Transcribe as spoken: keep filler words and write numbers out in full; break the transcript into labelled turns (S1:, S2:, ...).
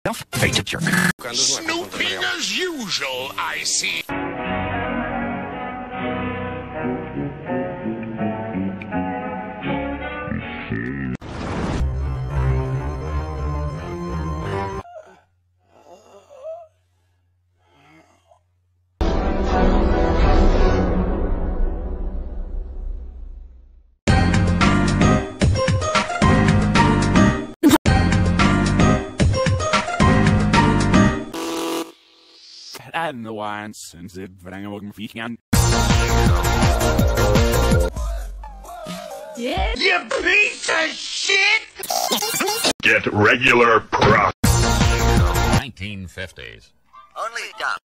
S1: Face it, jerk.
S2: Snooping as usual, I see.
S3: En de wines en ze brengen ook een vlieging aan.
S2: Yeah. You piece of shit!
S4: Get regular prop.
S5: nineteen fifties.
S6: Only dumb.